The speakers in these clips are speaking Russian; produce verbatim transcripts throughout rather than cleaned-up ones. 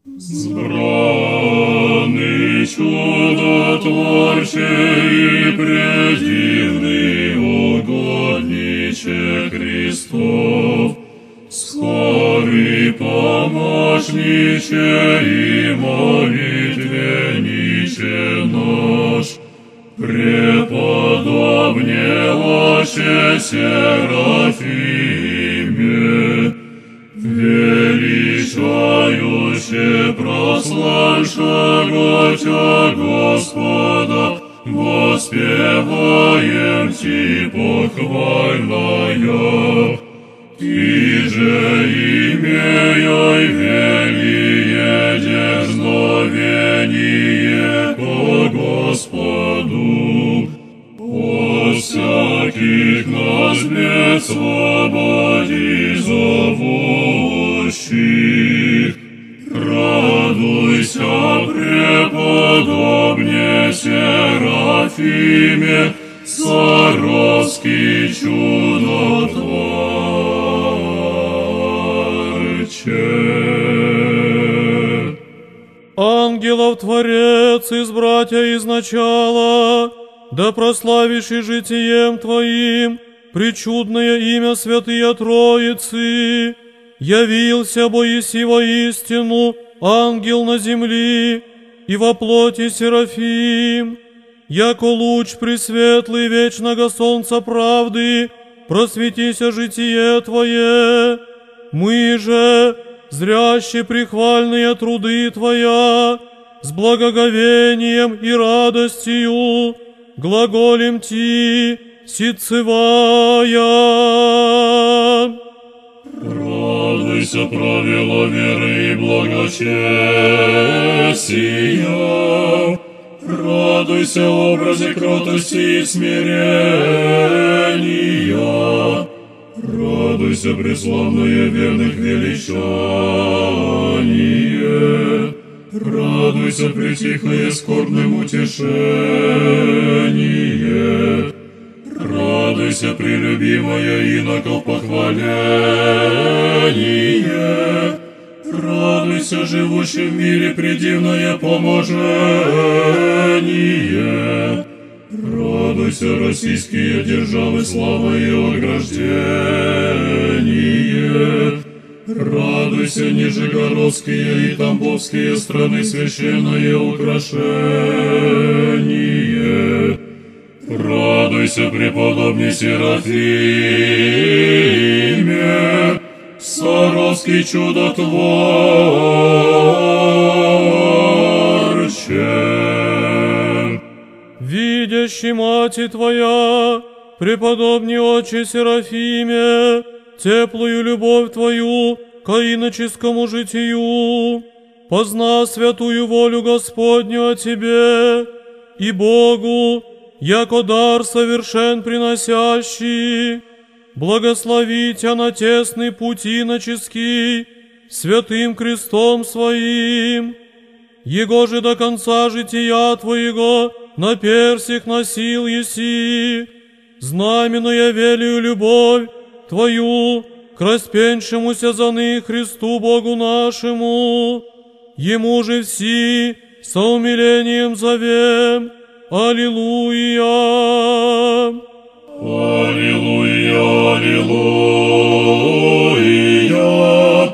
Збранный чудотворче и предивный угодниче Христов, скорый помощниче и молитвенниче наш, преподобне Отче Серафиме, величающе прославшего Тя Господа, воспеваем Ти похвальная, Ти же имея велие дерзновение по Господу, от всяких нас бед свободи зовущих. Радуйся, преподобне Серафиме, Саровский чудотворче. Ангелов Творец, избратья изначала, да прославишь и житием Твоим причудное имя Святыя Троицы, явился Боиси воистину ангел на земли, и во плоти Серафим, яко луч пресветлый вечного солнца правды, просветися житие Твое. Мы же, зрящие прихвальные труды Твоя, с благоговением и радостью глаголем Ти, ситцевая. Радуйся, правила веры и благочестия, радуйся, образе кротости и смирения, радуйся, преславное верных величание, радуйся, притихлое скорбным утешение, радуйся, прелюбимая иноков похваление, радуйся, живущий в мире предивное поможение, радуйся, российские державы слава и ограждение, радуйся, нижегородские и тамбовские страны священное украшение, радуйся, преподобный Серафиме, Саровский чудотворче. Видящий мати Твоя, преподобный Отче Серафиме, теплую любовь Твою ко иноческому житию, позна святую волю Господню о Тебе и Богу, яко дар совершен приносящий, благослови Тя на тесный путь иноческий святым крестом Своим, Его же до конца жития Твоего на персях носил еси, знаменуя велию любовь Твою к распеншемуся за ны Христу Богу нашему, Ему же все со умилением зовем. Аллилуйя! Аллилуйя! Аллилуйя!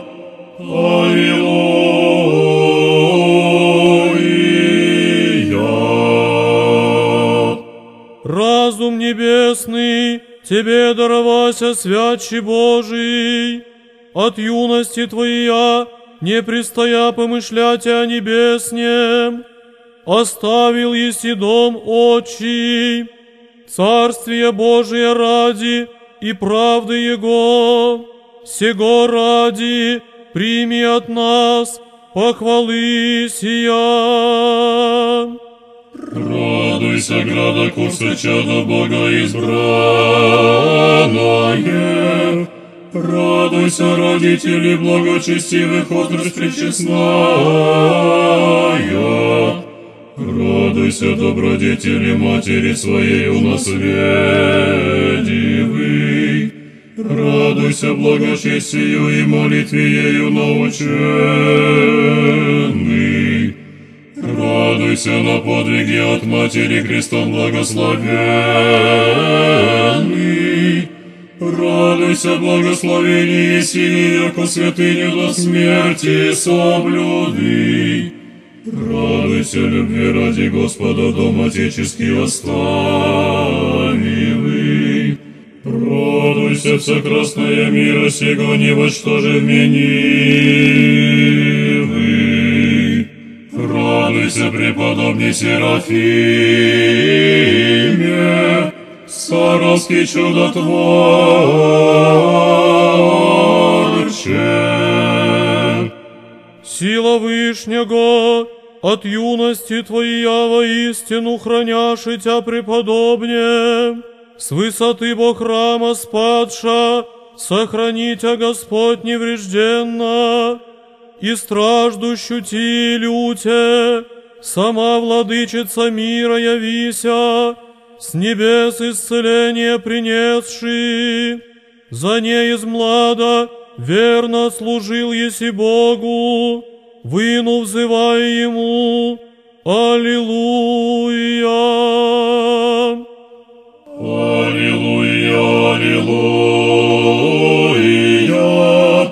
Аллилуйя! Разум небесный Тебе даровася, святче Божий, от юности Твоя не престоя помышлять о небеснем, оставил еси дом отчий, Царствие Божие ради и правды Его, сего ради прими от нас похвалы сия. Радуйся, града Курска, чадо Бога избранное, радуйся, родители благочестивых, отрасль пречестная, радуйся, добродетели матери своей унаследивый, радуйся, благочестию и молитве ею наученный. Радуйся на подвиги от Матери Христом благословенный. Радуйся, благословение сии, яко святыню до смерти соблюды. Радуйся, любви ради Господа дом отеческий оставивый. Радуйся, вся красная мира сего не во что же вменивый. Радуйся, преподобный Серафиме, Саровский чудотворче. Сила Вышнего, от юности Твоя воистину храняши Тя преподобне, с высоты Бог храма спадша, сохрани Тя, Господь, неврежденно, и страждущу Ти люте, сама владычица мира явися, с небес исцеление принесши, за ней из млада верно служил еси Богу, выну взывая Ему, Аллилуйя! Аллилуйя, аллилуйя,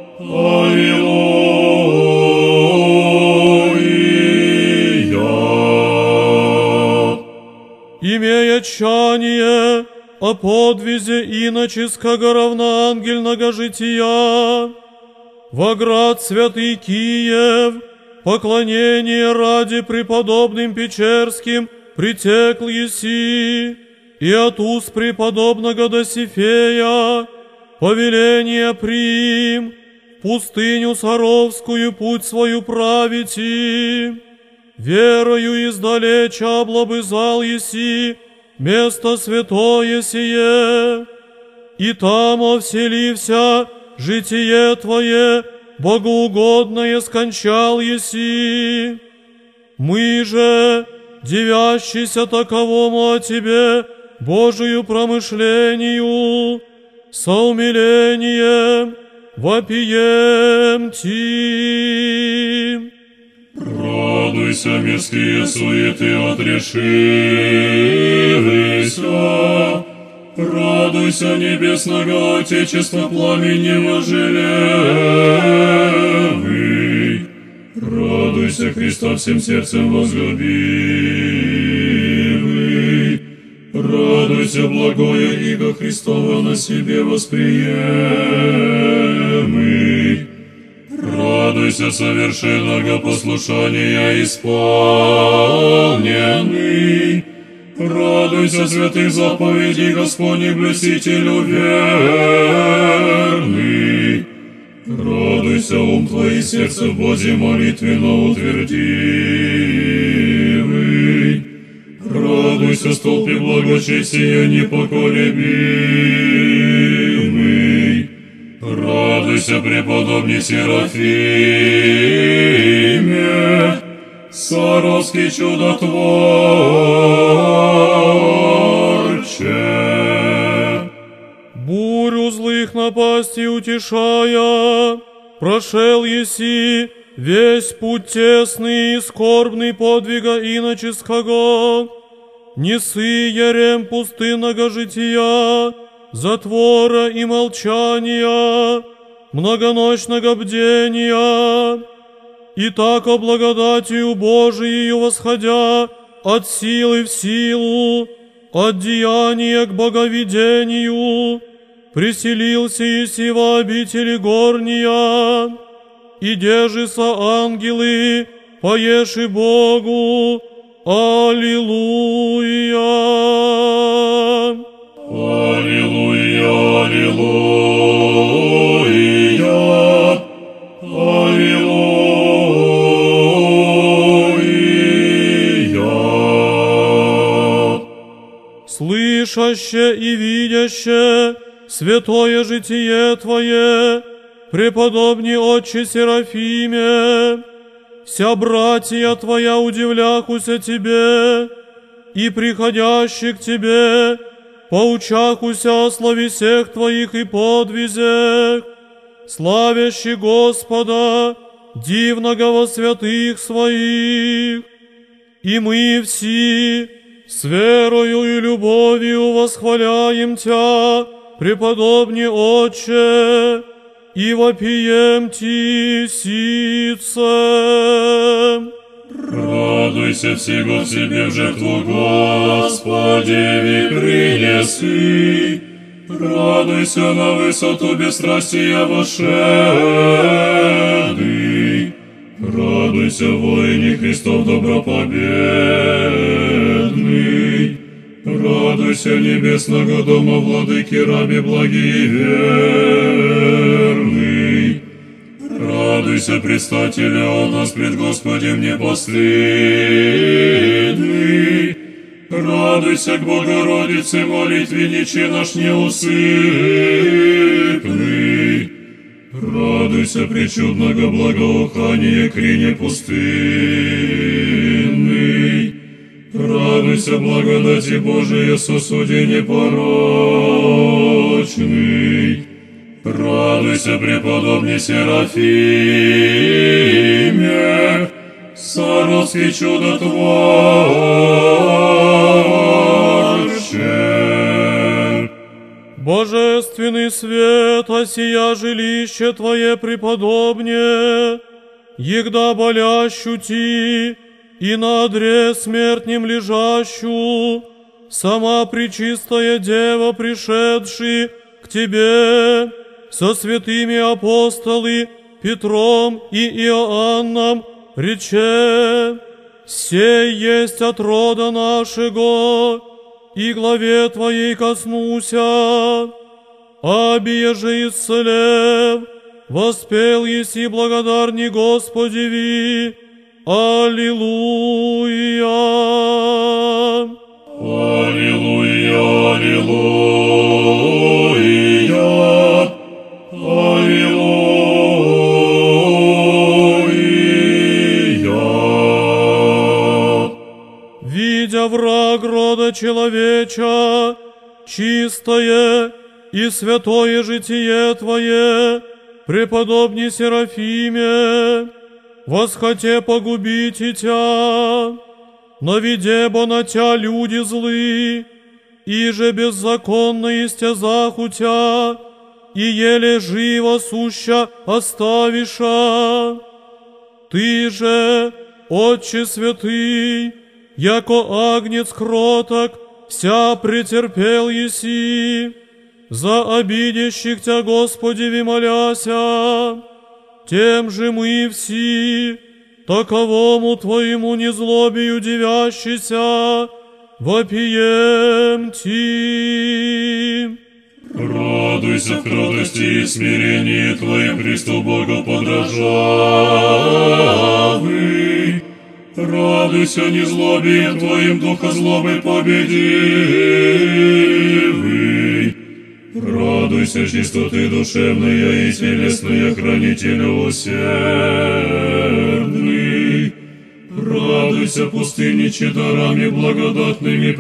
аллилуйя. Имея чание о подвизе иноческого равноангельного жития, во град святый Киев, поклонение ради преподобным Печерским притекл еси, и от уст преподобного Досифея повеление прим, пустыню Саровскую путь свою правити, верою издалеча облобызал еси место святое сие, и там вселився житие Твое, богоугодное скончал еси. Мы же, дивящийся таковому о Тебе, Божию промышлению, со умилением вопием Ти. Радуйся, мирские суеты отрешилися, радуйся, небесного Отечества пламенем желевый, радуйся, Христа всем сердцем возлюбивый, радуйся, благое иго Христово на себе восприемый, радуйся, совершенного послушания исполненный, радуйся, святых заповедей Господних блюстителю верный, радуйся, ум Твой, сердце в Бозе молитвенно утвердивый, радуйся, столпе благочестия непоколебимый, радуйся, преподобный Серафиме, Саровский чудотворче. Бурю злых напастей утешая, прошел еси весь путь тесный и скорбный подвига иноческого, несы ярем пустынного жития, затвора и молчания, многоночного бдения, и так о благодатью Божией восходя от силы в силу, от деяния к боговедению, приселился еси во обители горния, и держися ангелы, поеши Богу, Аллилуйя! Аллилуйя, аллилуйя, аллилуйя. Слышаще и видяще святое житие Твое, преподобный Отче Серафиме, вся братья Твоя удивляхуся Тебе, и приходящих к Тебе, поучахуся о славе всех Твоих и подвизях, славящий Господа, дивного во святых Своих. и мы все с верою и любовью восхваляем Тя, преподобный Отче, и вопием Ти ситцем. Радуйся всего себе в жертву Господеви принеси, радуйся на высоту бесстрастия вошедший, радуйся в воине Христов добропобедный, радуйся небесного дома владыки раби благий и верный, радуйся предстателя о нас пред Господем непоследный, радуйся к Богородице молитвенниче наш неусыпный, радуйся пречудного благоухания крине пустынный, радуйся благодати Божией сосуде непорочный, радуйся преподобный Серафиме, Саровский чудотворче. Божественный свет, осия жилище Твое преподобне, егда болящу Ти, и на одре смертнем лежащу, сама пречистая Дева, пришедши к Тебе, со святыми апостолы Петром и Иоанном, рече: «Сей есть от рода нашего, и главе Твоей коснуся, абие же исцелев, воспел еси благодарни Господеви, Аллилуйя». Аллилуйя, аллилуйя, аллилуйя. Видя враг рода человеча, чистое и святое житие Твое, преподобный Серафиме, восхоте погубить и Тя, но видебо на Тя люди злы, и же беззаконно истязаху Тя, и еле живо суща оставиша. Ты же, Отче святый, яко агнец кроток, вся претерпел еси, за обидящих Тя, Господеви, моляся. Тем же мы все, таковому Твоему незлобию дивящийся, вопием Ти. Радуйся в кротости и смирении Твоим, Христу Богу подражавый. Радуйся незлобием Твоим, духа злобы победивый. Радуйся чистоты душевная и телесная, хранителю усердный. Радуйся пустынниче дарами благодатными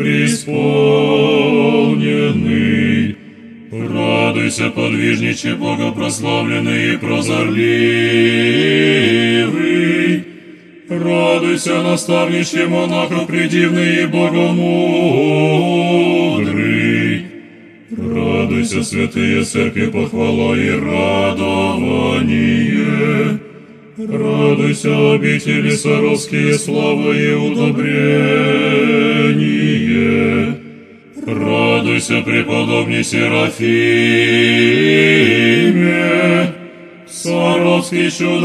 преисполненный. Радуйся подвижниче богопрославленный и прозорливый. Радуйся наставниче монахов предивный и богомудрый. Радуйся, святые церкви, похвала и радование. Радуйся, обители саровские, слава и удобрение. Радуйся, преподобный Серафиме, Саровский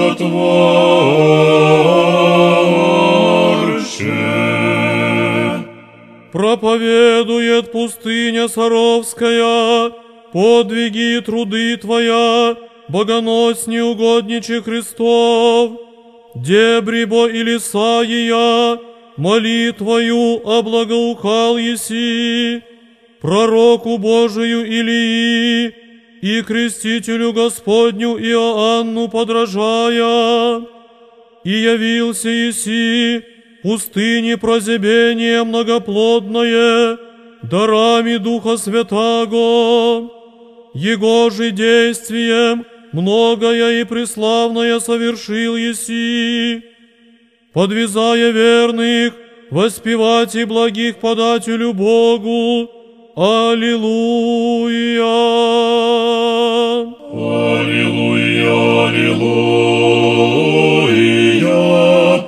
чудотворче. Проповедует пустыня Саровская подвиги и труды Твоя, богоносни угодниче Христов, дебрибо и леса ея, молитвою облагоухал еси, пророку Божию Илии и крестителю Господню Иоанну подражая, и явился еси пустыне прозябение многоплодное, дарами Духа Святаго, Его же действием многое и преславное совершил еси, подвязая верных воспевать и благих подателю Богу. Аллилуйя! Аллилуйя, аллилуйя,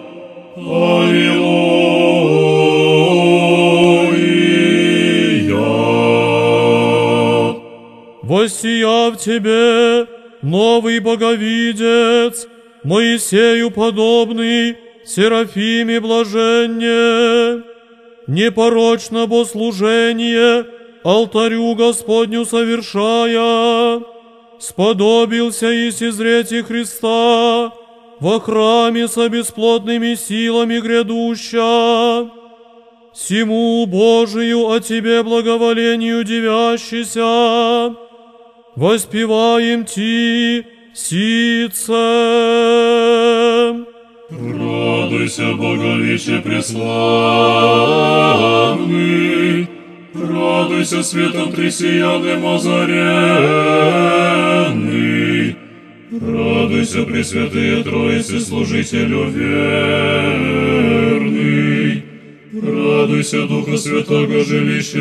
аллилуйя. Воссияв тебе, новый боговидец, Моисею подобный, Серафиме блаженне, непорочно богослужение алтарю Господню совершая, сподобился и созрети Христа во храме со бесплотными силами грядуща. Сему Божию о тебе благоволению дивящийся, воспеваем ти сице. Радуйся, Боговиче преславный, радуйся, светом тресиядным озаренный, радуйся, Пресвятые Троицы, служителю верный, радуйся, Духа Святого, жилище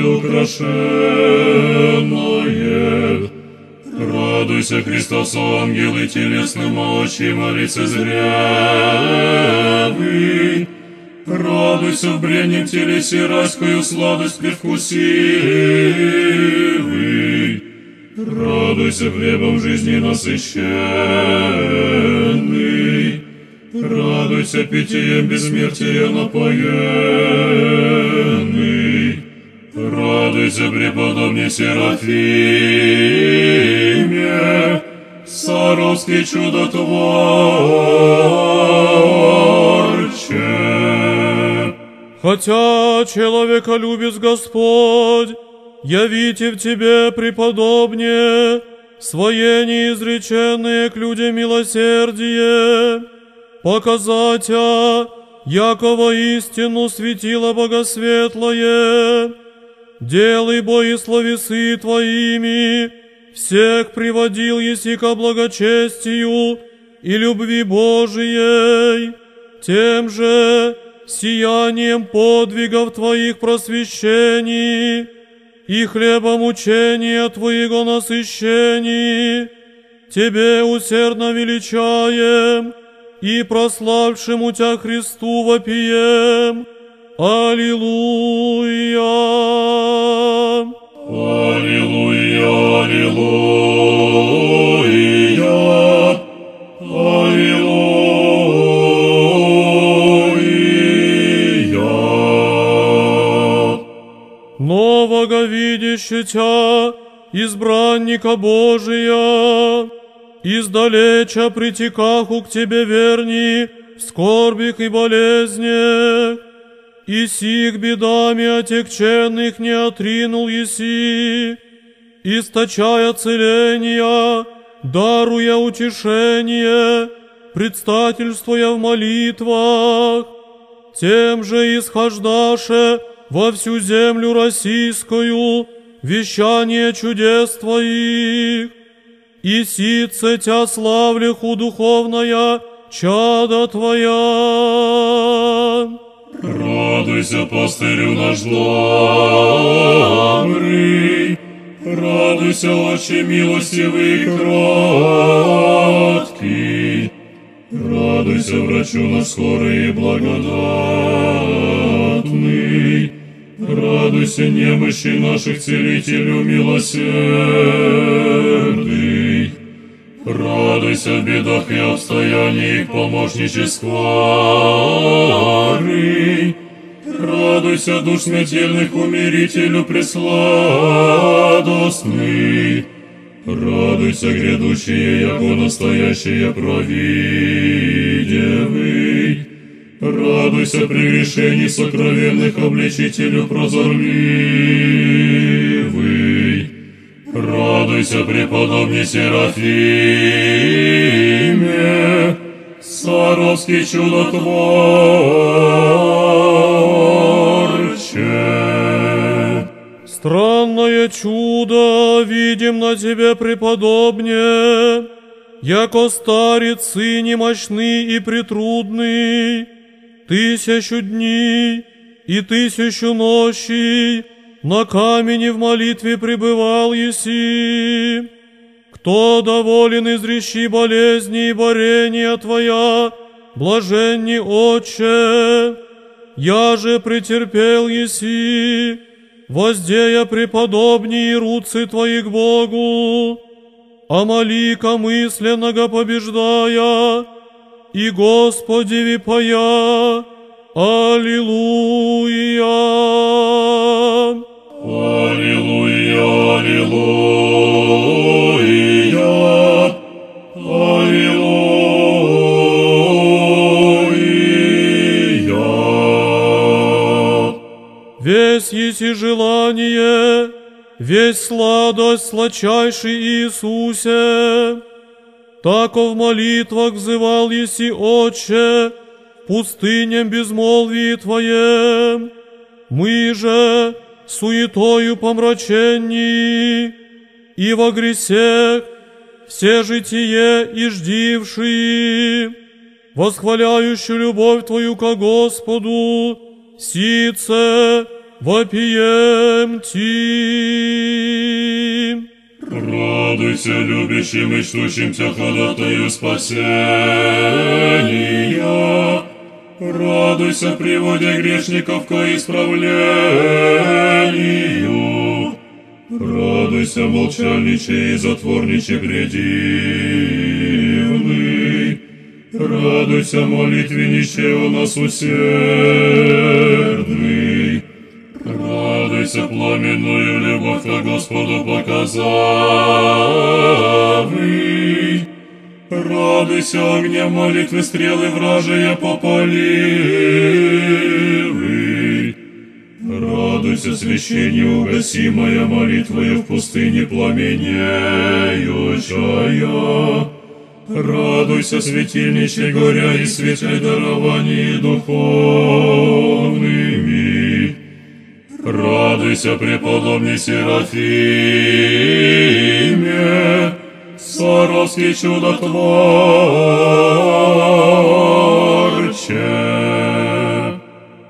украшенное, радуйся, Христос, ангелы телесным очима лицезревый, радуйся, в бреннем телесе райскую сладость предвкусивый, радуйся, хлебом жизни насыщенный, радуйся, питьем бессмертия напоенный, радуйся, преподобный Серафиме, Саровский чудотворче. Хотя человеколюбец Господь, явите в тебе преподобнее свои неизреченные к людям милосердие, показатя, якого истину светило богосветлое, делай бои словесы твоими, всех приводил еси ко благочестию и любви Божией, тем же сиянием подвигов твоих просвещений и хлебом учения твоего насыщений, тебе усердно величаем и прославшему Тя Христу вопием. Аллилуйя! Аллилуйя, аллилуйя, аллилуйя. Нового видяще Тя, избранника Божия, издалеча притекаху к тебе верни в скорбях и болезнях, и сих бедами отягченных не отринул еси, источая целения, даруя утешение, предстательствуя в молитвах, тем же исхождаше во всю землю российскую вещание чудес твоих, и сице Тя славлеху духовная чада твоя. Радуйся, пастырю наш добрый, радуйся, Отче милостивый и кроткий, радуйся, врачу наш скорый и благодатный, радуйся, немощи наших целителю милосердный, радуйся в бедах и обстояниях помощничестварый, радуйся, душ смертельных умирителю пресладостный, радуйся, грядущие, яко настоящее провидевый, радуйся, прегрешений сокровенных обличителю прозорливый, радуйся, преподобный Серафиме, Саровский чудотворче. Странное чудо видим на тебе, преподобне, яко старец и немощный и притрудный, тысячу дней и тысячу нощей на камени в молитве пребывал еси. Кто доволен изрещи болезни и борения Твоя, блаженни Отче, я же претерпел еси, воздея преподобней руцы Твои к Богу, а молика мысленного побеждая, и Господеви пая, Аллилуйя! Аллилуйя, аллилуйя, аллилуйя. Весь еси желание, весь сладость сладчайший Иисусе, тако в молитвах взывал еси, Отче, пустыням безмолвии Твоем. Мы же суетою помраченни и во гресех все житие и ждившие, восхваляющую любовь Твою ко Господу, сице вопием Ти. Радуйся, любящим и чтущимся ходатаю спасения. Радуйся, приводя грешников ко исправлению. Радуйся, молчальниче и затворниче грядивный. Радуйся, молитвенниче у нас усердный. Радуйся, пламенную любовь ко Господу показавый. Радуйся, огнем молитвы стрелы вражия попаливый. Радуйся, священие угасимая молитвою в пустыне пламенеющая. Радуйся, светильниче горя и светлой даровании духовными. Радуйся, преподобный Серафиме, Саровский чудотворче.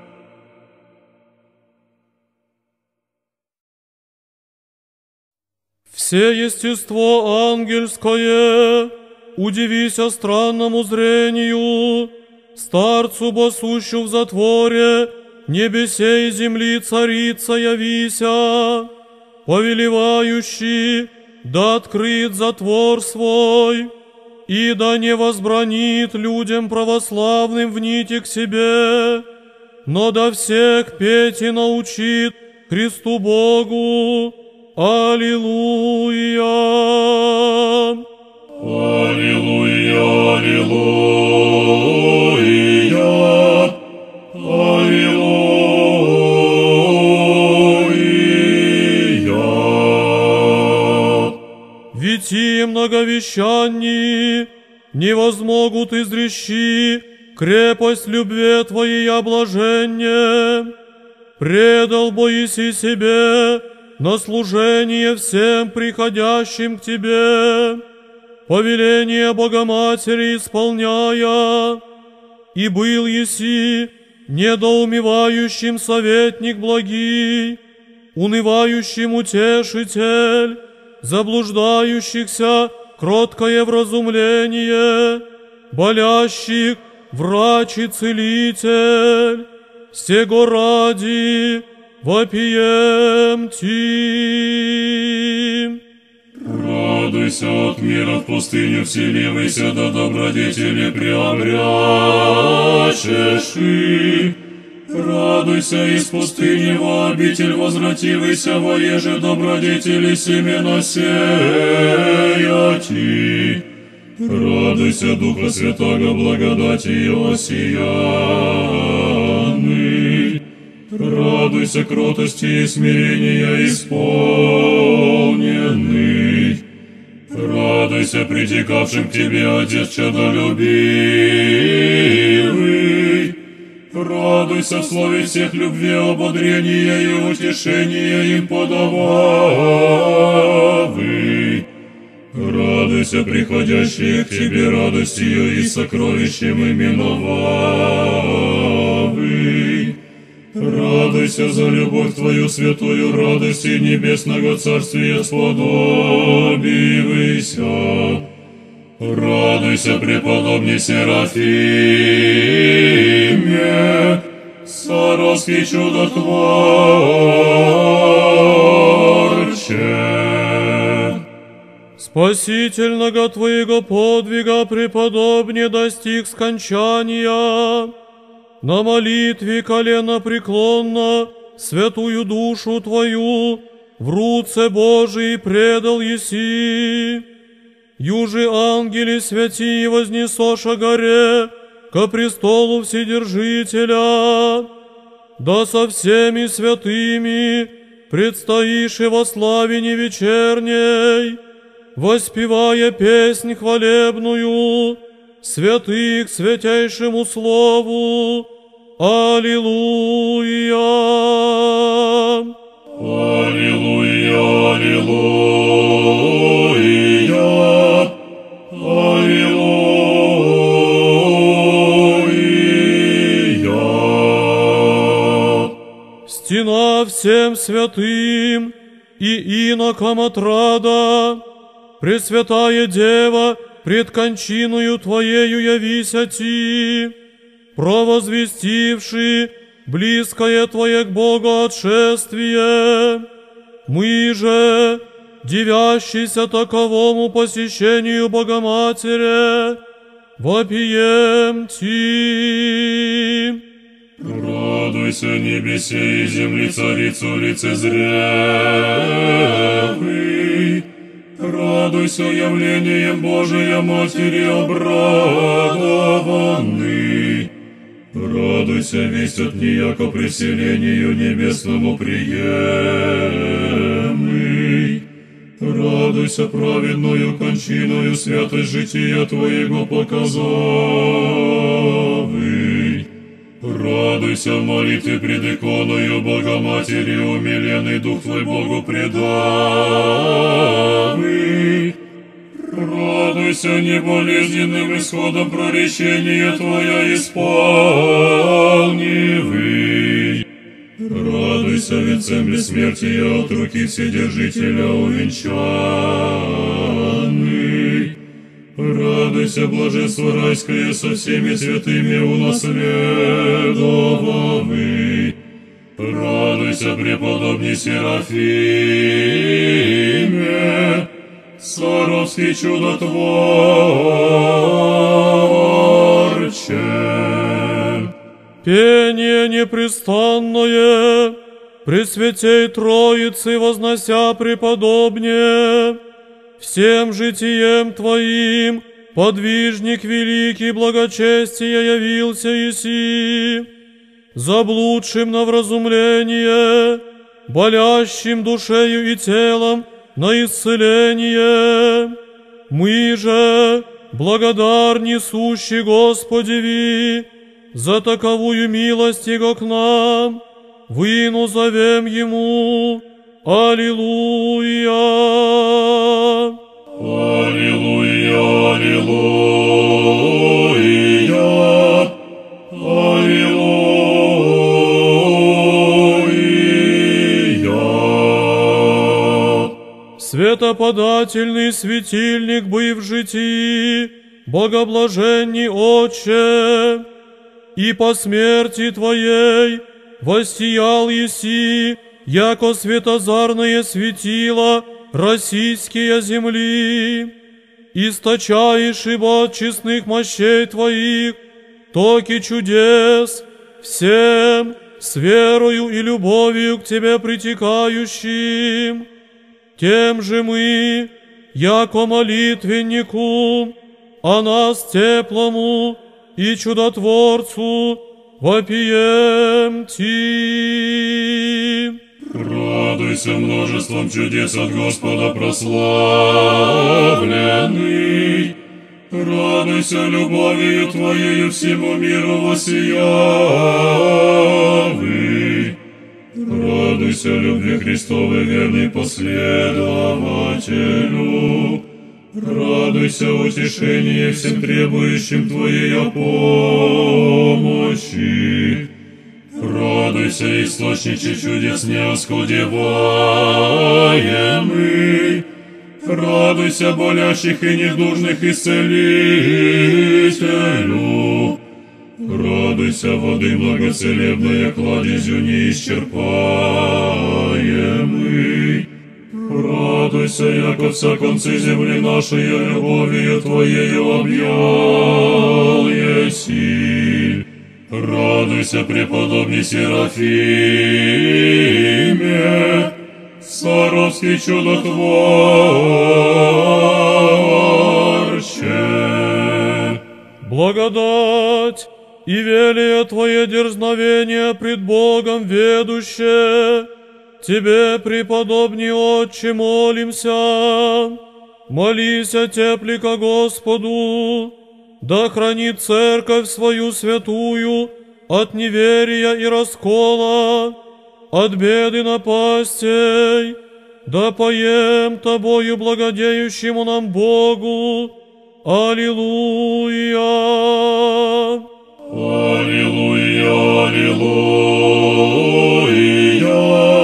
Все естество ангельское, удивися странному зрению, старцу босущу в затворе, небесе и земли царица явися, повелевающий, да открыт затвор свой, и да не возбранит людям православным внити к себе, но да всех петь и научит Христу Богу. Аллилуйя! Аллилуйя, аллилуйя, аллилуйя. Ведь и многовещанни не возмогут изрещи крепость любви Твоей облажения. Предал боиси себе на служение всем приходящим к Тебе, повеление Богоматери исполняя, и был еси недоумевающим советник благий, унывающим утешитель, заблуждающихся кроткое вразумление, болящих врач и целитель, сего ради вопием Ти. Радуйся от мира в пустыню вселивайся, да добродетели приобрячеши. Радуйся из пустыни во обитель возвративайся, воеже добродетели семена сеяти. Радуйся, Духа Святаго, благодати и осияны. Радуйся, кротости и смирения исполненный. Радуйся, притекавшим к Тебе, Отец чадолюбивый. Радуйся в слове всех любви, ободрения и утешения им подававый. Радуйся, приходящие к Тебе радостью и сокровищем именовавый. Радуйся за любовь Твою святую, радости небесного царствия сподобивайся. Радуйся, преподобный Серафиме, Саровский чудотворче. Спасительного Твоего подвига преподобне достиг скончания. На молитве колено преклонно святую душу Твою в руце Божией предал еси. Южи ангели святи вознесоша горе ко престолу Вседержителя, да со всеми святыми предстоишь и во славе невечерней, воспевая песнь хвалебную святых святейшему слову. Аллилуйя! Аллилуйя! Аллилуйя! Аллилуйя! Стена всем святым и инокам отрада, Пресвятая Дева, пред кончиною Твоею явися Ти, провозвестивши близкое Твое к Богу отшествие. Мы же, дивящийся таковому посещению Богоматери, вопием Ти. Радуйся, небесе и земли, царицу лицезрелый. Радуйся явлением Божия Матери обрадованный. Радуйся, весть от нея ко преселению небесному приемый. Радуйся, праведную кончиною святость жития Твоего показавый. Радуйся в молитве пред иконою Богоматери, умиленный Дух Твой Богу предавый. Радуйся неболезненным исходом проречения Твоя исполнивый. Радуйся венцем бессмертия от руки Вседержителя увенчанный. Радуйся, блаженство райское со всеми святыми унаследовавый. Радуйся, преподобный Серафиме, Саровский чудотворче. Пение непрестанное Пресвятей Троицы вознося преподобне, всем житием Твоим подвижник великий благочестия явился еси, заблудшим на вразумление, болящим душею и телом на исцеление. Мы же, благодар несущий Господеви, за таковую милость Его к нам, выну зовем Ему. Аллилуйя! Аллилуйя! Аллилуйя! Аллилуйя! Светоподательный светильник бы в житии, богоблаженный Отче, и по смерти Твоей воссиял еси, яко светозарное светило российские земли, источаешь ибо от честных мощей Твоих токи чудес всем с верою и любовью к Тебе притекающим. Тем же мы, яко молитвеннику, о нас теплому и чудотворцу, вопием Ти. Радуйся множеством чудес от Господа прославленный. Радуйся любовью Твоею всему миру воссиявый. Радуйся любви Христовой верный последователю. Радуйся утешение всем требующим Твоей помощи. Радуйся Радуйся, источниче чудес неоскудеваемый. Радуйся, болящих и недужных исцелителю. Радуйся, воды многоцелебная, кладезью неисчерпаемый. Радуйся, яко вся концы земли нашей любовью Твоею объял еси. Радуйся, преподобный Серафиме, Саровский чудотворче. Благодать и велие Твое дерзновение пред Богом ведуще, Тебе, преподобный Отче, молимся. Молися тепли ко Господу, да хранит церковь свою святую от неверия и раскола, от беды напастей, да поем Тобою благодеющему нам Богу. Аллилуйя! Аллилуйя, аллилуйя,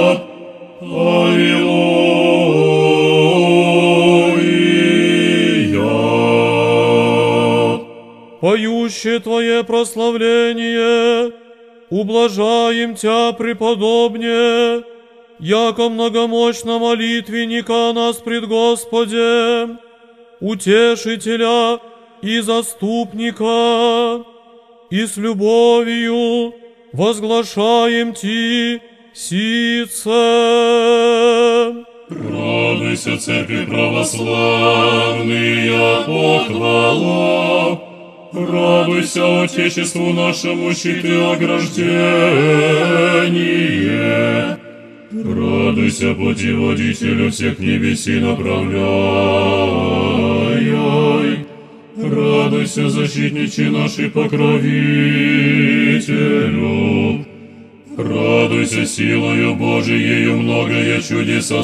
аллилуйя. Поющее Твое прославление, ублажаем Тя, преподобне, яко многомощно молитвенника нас пред Господем, утешителя и заступника, и с любовью возглашаем Ти сице. Радуйся, церкви православная, похвала. Радуйся, Отечеству нашему, щиты ограждение. Радуйся, путеводителю всех небеси направляй. Радуйся, защитниче нашей покровителю. Радуйся, силою Божиею многое чудеса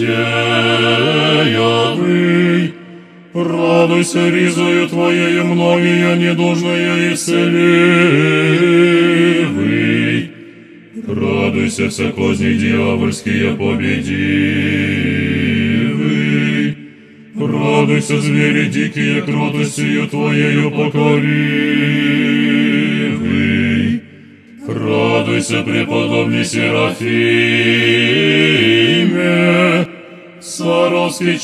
содеявый. Радуйся, ризою Твоею многие недужные исцеливый. Радуйся, вся козни дьявольские победивый. Радуйся, звери дикие, кротостью Твоею покоривый. Радуйся, преподобный Серафиме, Саровский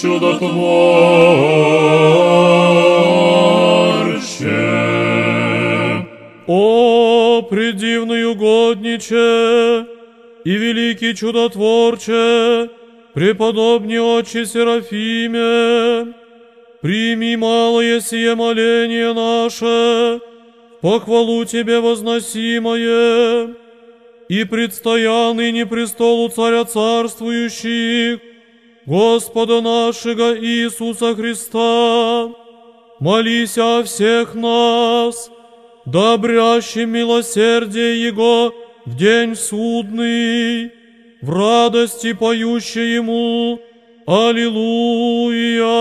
чудотворче. О, предивный угодниче и великий чудотворче, преподобный Отче Серафиме, прими малое сие моление наше, похвалу Тебе возносимое, и предстоя ныне престолу Царя царствующих, Господа нашего Иисуса Христа. Молись о всех нас, да обрящем милосердие Его в день судный, в радости поющие Ему Аллилуйя!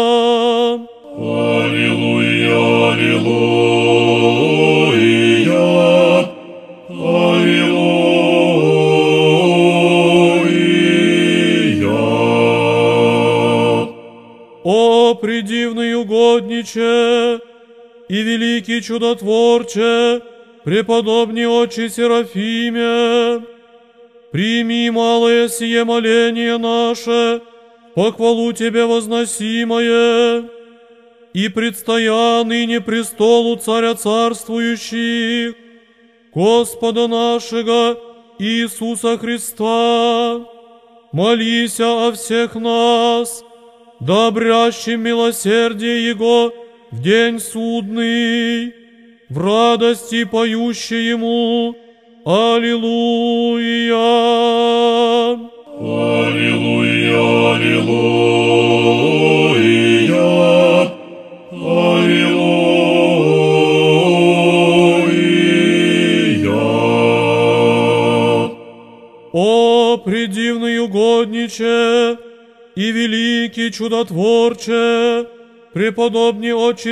Аллилуйя, аллилуйя, аллилуйя. О, предивный угодниче и великий чудотворче, преподобный Отче Серафиме, прими малое сие моление наше, похвалу Тебе возносимое, и предстоя ныне престолу Царя царствующих, Господа нашего Иисуса Христа. Молись о всех нас, да обрящем милосердие Его в день судный, в радости поющие Ему Аллилуйя! Аллилуйя, аллилуйя, аллилуйя. О, предивный угодниче и великий чудотворче, преподобный Отче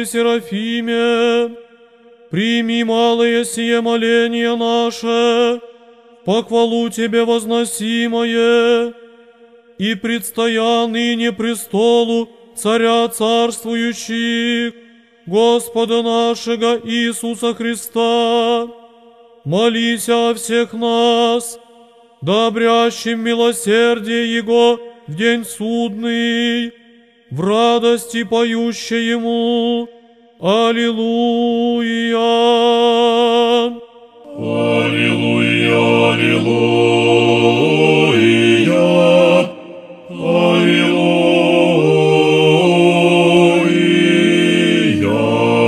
Серафиме, прими малое сие моление наше, похвалу Тебе возносимое, и предстоя ныне престолу Царя царствующих, Господа нашего Иисуса Христа, молись о всех нас, да обрящем милосердие Его в день судный, в радости поющее Ему. Аллилуйя! Аллилуйя, аллилуйя, аллилуйя.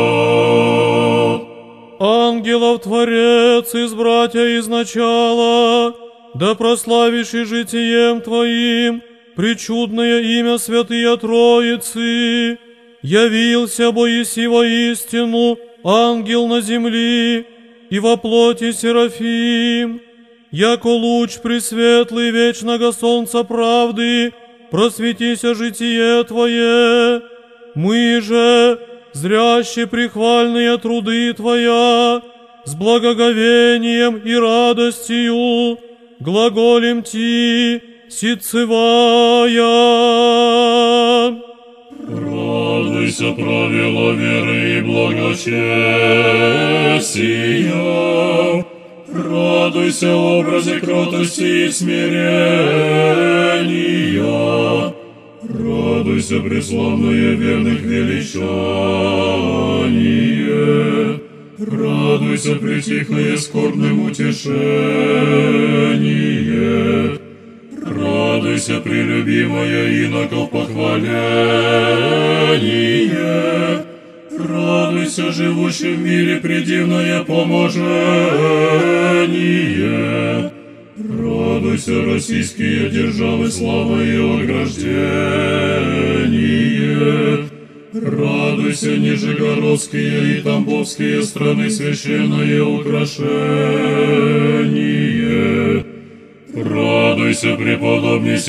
Ангелов Творец, избратья изначала, да прославишь и житием Твоим пречудное имя Святые Троицы, явился Боиси воистину ангел на земли, и во плоти Серафим, яко луч пресветлый вечного солнца правды, просветися житие Твое. Мы же, зрящие прихвальные труды Твоя, с благоговением и радостью глаголем Ти, ситцевая. Радуйся, правила веры и благочестия, радуйся в образе кротости и смирения, радуйся, преславное верных величание, радуйся, притихлое скорбным утешение, радуйся, прелюбимая иноков похваление, радуйся, живущий в мире предивное поможение, радуйся, российские державы слава и ограждение, радуйся, нижегородские и тамбовские страны священное украшение, радуйся, преподобный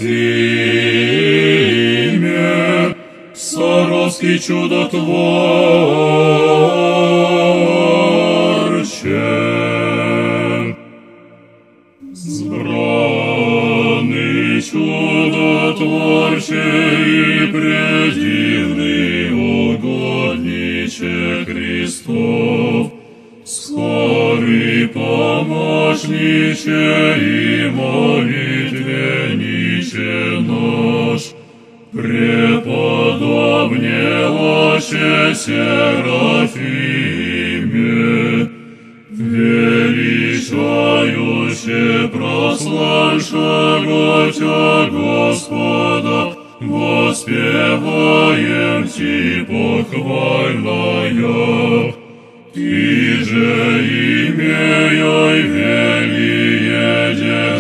Серафиме, Саровский чудотворче. Сбранный чудотворче и предивный угодниче Христов, скорый помощниче и молитвенниче наш, преподобнее Серафиме, величающе прославшего Тя Господа, воспеваем Ти похвальная. Ти же, имея велие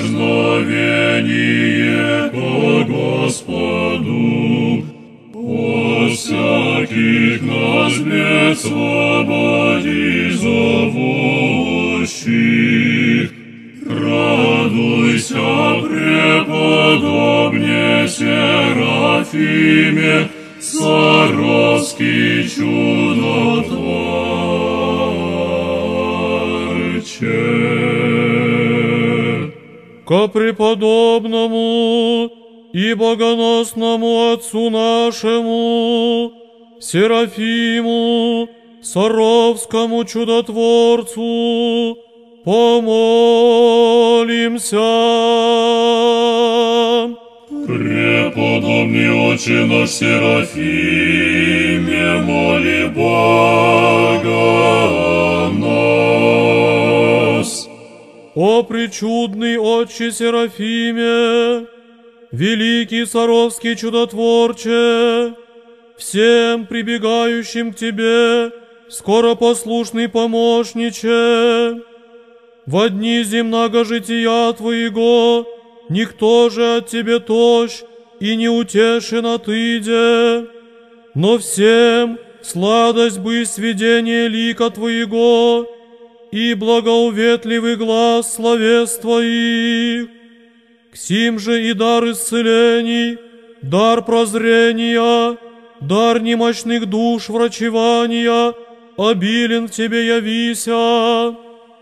дерзновение ко Господу, от всяких нас бед свободи зовущих, радуйся, преподобне Серафиме, Саровский чудотворче. Ко преподобному и богоносному Отцу нашему, Серафиму, Саровскому чудотворцу, помолимся. Преподобный Отче наш Серафиме, моли Бога о нас. О пречудный Отче Серафиме, великий Саровский чудотворче, всем прибегающим к Тебе, скоропослушный помощниче, во дни земного жития Твоего никто же от Тебе тощ и не утешен отыде, но всем сладость бы сведение лика Твоего и благоуветливый глаз словес Твоих. К сим же и дар исцелений, дар прозрения, дар немощных душ врачевания обилен в Тебе явися.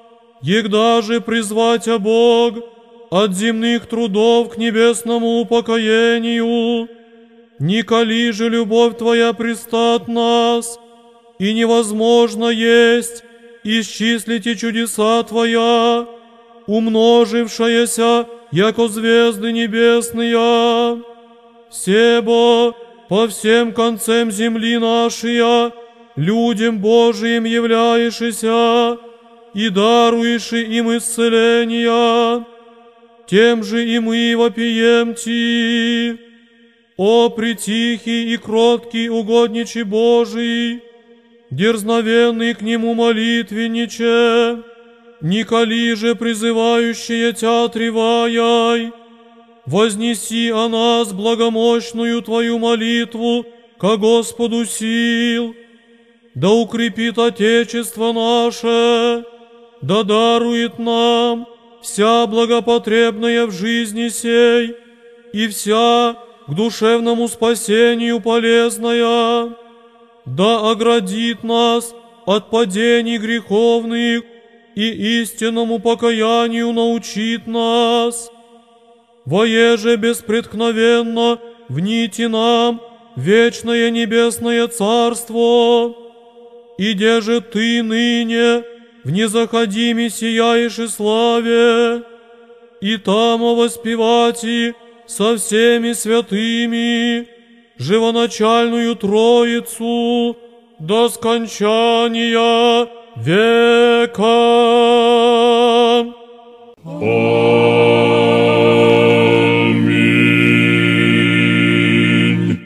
егда же призвать Бог от земных трудов к небесному упокоению. Николи же любовь Твоя пристат нас, и невозможно есть исчислить и чудеса Твоя, умножившаяся, яко звезды небесные. Себо по всем концам земли нашей людям Божиим являешься и даруешь им исцеления, тем же и мы вопием Ти. О притихий и кроткий угодничий Божий, дерзновенный к Нему молитвенниче, николи же призывающие Тя треваяй, вознеси о нас благомощную Твою молитву ко Господу сил, да укрепит Отечество наше, да дарует нам вся благопотребная в жизни сей и вся к душевному спасению полезная, да оградит нас от падений греховных и истинному покаянию научит нас. Воеже беспреткновенно вните нам вечное небесное Царство, и где же Ты ныне в незаходиме сияешь и славе, и там воспевати со всеми святыми живоначальную Троицу до скончания века. Аминь.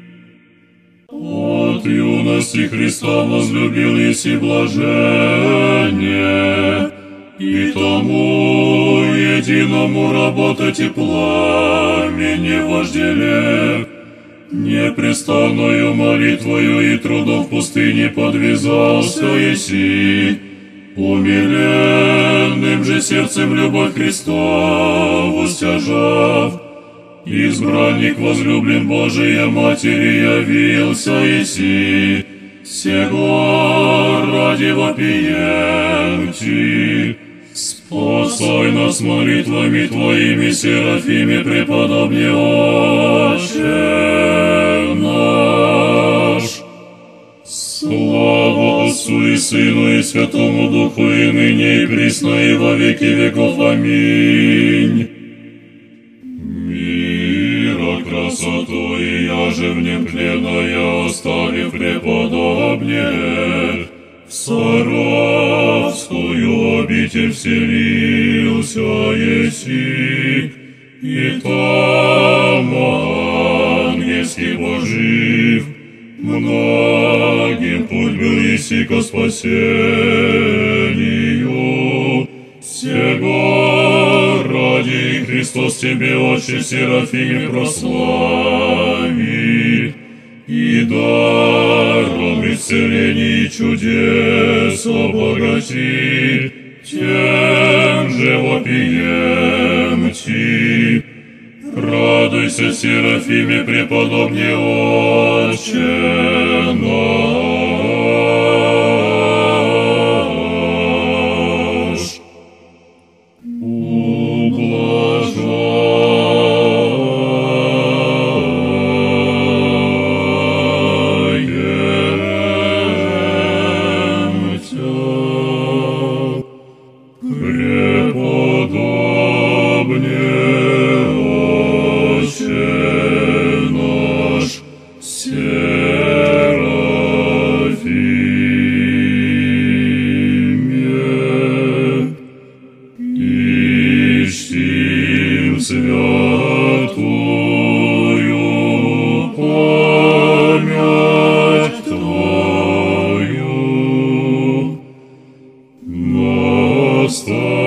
От юности Христа возлюбил еси блажение, и тому единому работать и пламени вожделев, непрестанную молитвою и трудом в пустыне подвязался еси, умиленным же сердцем любовь Христа востяжав, избранник возлюблен Божия Матери явился еси, сего ради вопием Ти. Спасай нас молитвами Твоими, Серафиме, преподобне Отче наш. Слава Отцу и Сыну и Святому Духу, и ныне, и присно, и во веки веков. Аминь. Мира красоту, и я же в нем пленная, оставив преподобне, в Саровскую обитель вселился еси, и там ангельский Божив, многим путь был еси ко спасению. Сего ради Христос Тебе, Отче Серафиме, прославит, и даром исцелений и чудес обогатит, тем же вопием Ти. Радуйся, Серафиме, преподобне Отче наш. Ублажаем Тя, преподобне Отче наш Серафиме, и чтим святую память Твою. Наставь